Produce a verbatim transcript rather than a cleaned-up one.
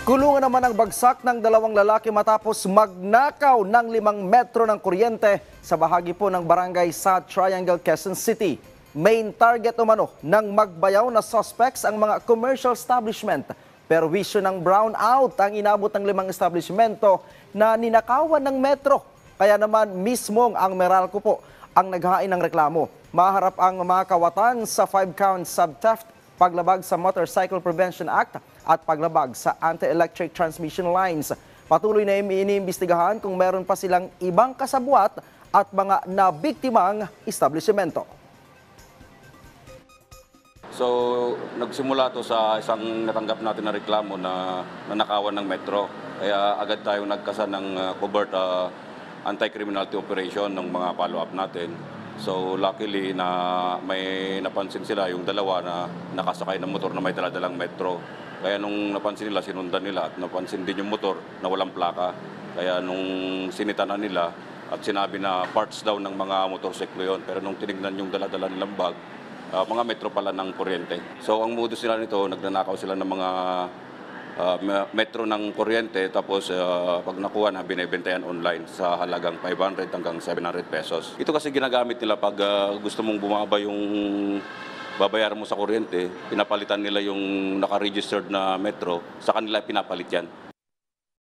Kulungan naman ang bagsak ng dalawang lalaki matapos magnakaw ng limang metro ng kuryente sa bahagi po ng barangay sa Triangle, Quezon City. Main target umano ng magbayaw na suspects ang mga commercial establishment. Pero wisyo ng brownout ang inabot ng limang establishmento na ninakawan ng metro. Kaya naman mismong ang Meralco po ang naghain ng reklamo. Maharap ang mga kawatan sa five-count sub-theft, paglabag sa Motorcycle Prevention Act at paglabag sa anti-electric transmission lines. Patuloy na iniimbestigahan kung meron pa silang ibang kasabwat at mga nabiktimang establishmento. So, nagsimula to sa isang natanggap natin na reklamo na nanakawan ng metro. Kaya agad tayong nagkasa ng uh, covert uh, anti-criminality operation ng mga follow-up natin. So, luckily na may napansin sila yung dalawa na nakasakay ng motor na may daladalang metro. Kaya nung napansin nila, sinundan nila at napansin din yung motor na walang plaka. Kaya nung sinita na nila at sinabi na parts daw ng mga motorsiklo yun. Pero nung tinignan yung daladala nilang bag, uh, mga metro pala ng kuryente. So ang modus nila nito, nagnanakaw sila ng mga uh, metro ng kuryente. Tapos uh, pag nakuha na, binibentayan online sa halagang five hundred hanggang seven hundred pesos. Ito kasi ginagamit nila pag uh, gusto mong bumaba yung babayaran mo sa kuryente, pinapalitan nila yung naka-registered na metro, sa kanila pinapalit yan.